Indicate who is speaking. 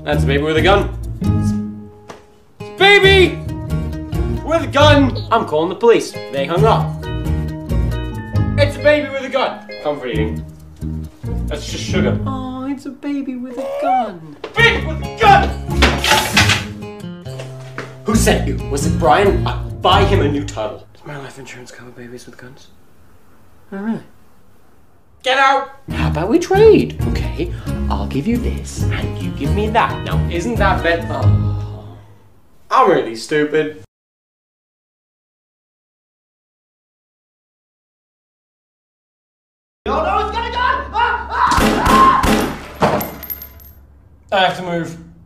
Speaker 1: That's a baby with a gun. It's a baby with a gun. I'm calling the police. They hung up. It's a baby with a gun. Comfort eating. That's just sugar. Oh, it's a baby with a gun. Baby with a gun! Who sent you? Was it Brian? I'll buy him a new title. Does my life insurance cover babies with guns? Oh, really? Get out! How about we trade? Okay, I'll give you this, and you give me that. Now, isn't that better? Oh, I'm really stupid. No, it's got a gun! I have to move.